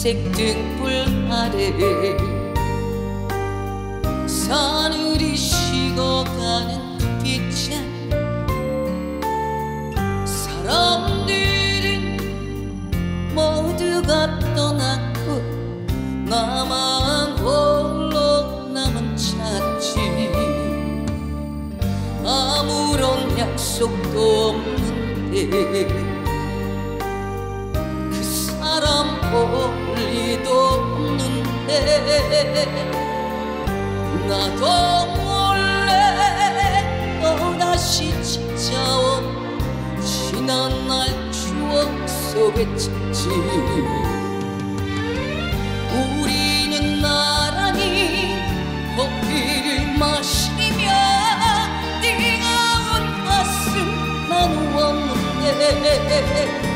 흰색 등불 아래 사늘이 식어가는 빛에 사람들은 모두가 떠났고 나만 홀로 남은 차지. 아무런 약속도 없는데 그 사람 볼 리도 없는데 나도 몰래 또다시 찾아온 지난 날 추억 속에 찾지. 우리는 나란히 커피를 마시며 네가 온 가슴 나누었는데